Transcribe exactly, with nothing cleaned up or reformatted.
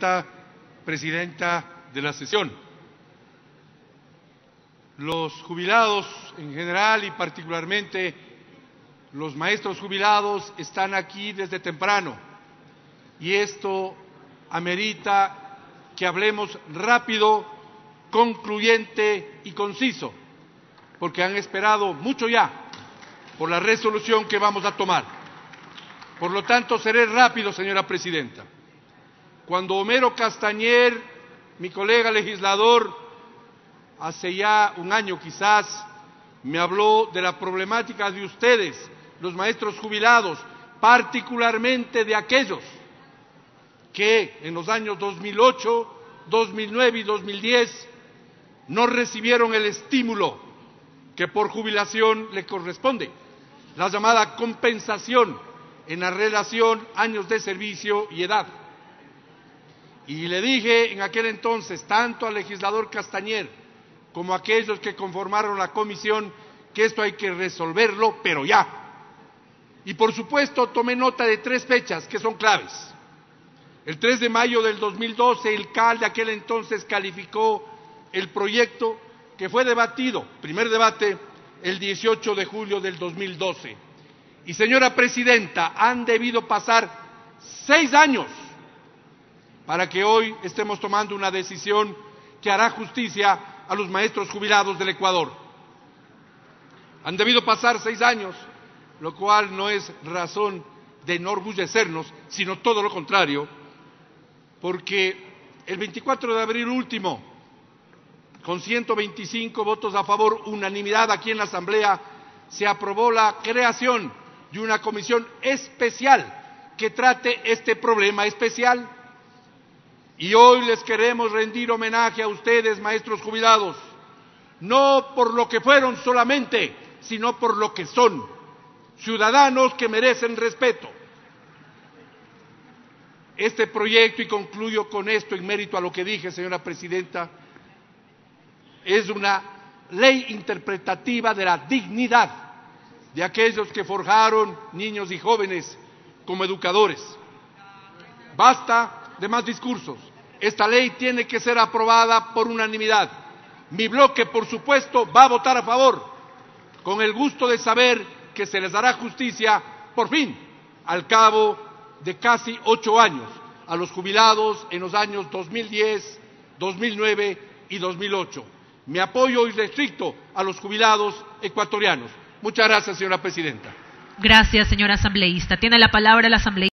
Vicepresidenta, Presidenta de la sesión. Los jubilados en general y particularmente los maestros jubilados están aquí desde temprano y esto amerita que hablemos rápido, concluyente y conciso, porque han esperado mucho ya por la resolución que vamos a tomar. Por lo tanto, seré rápido, señora Presidenta. Cuando Homero Castañer, mi colega legislador, hace ya un año quizás, me habló de la problemática de ustedes, los maestros jubilados, particularmente de aquellos que en los años dos mil ocho, dos mil nueve y dos mil diez no recibieron el estímulo que por jubilación le corresponde, la llamada compensación en la relación años de servicio y edad. Y le dije en aquel entonces, tanto al legislador Castañer como a aquellos que conformaron la comisión, que esto hay que resolverlo, pero ya. Y por supuesto tomé nota de tres fechas que son claves. El tres de mayo del dos mil doce, el C A L de aquel entonces calificó el proyecto que fue debatido, primer debate, el dieciocho de julio del dos mil doce. Y señora Presidenta, han debido pasar seis años para que hoy estemos tomando una decisión que hará justicia a los maestros jubilados del Ecuador. Han debido pasar seis años, lo cual no es razón de enorgullecernos, sino todo lo contrario, porque el veinticuatro de abril último, con ciento veinticinco votos a favor, unanimidad aquí en la Asamblea, se aprobó la creación de una comisión especial que trate este problema especial. Y hoy les queremos rendir homenaje a ustedes, maestros jubilados, no por lo que fueron solamente, sino por lo que son, ciudadanos que merecen respeto. Este proyecto, y concluyo con esto en mérito a lo que dije, señora Presidenta, es una ley interpretativa de la dignidad de aquellos que forjaron niños y jóvenes como educadores. Basta de más discursos. Esta ley tiene que ser aprobada por unanimidad. Mi bloque, por supuesto, va a votar a favor, con el gusto de saber que se les dará justicia, por fin, al cabo de casi ocho años, a los jubilados en los años dos mil diez, dos mil nueve y dos mil ocho. Mi apoyo irrestricto a los jubilados ecuatorianos. Muchas gracias, señora Presidenta. Gracias, señor asambleísta. Tiene la palabra el asambleísta.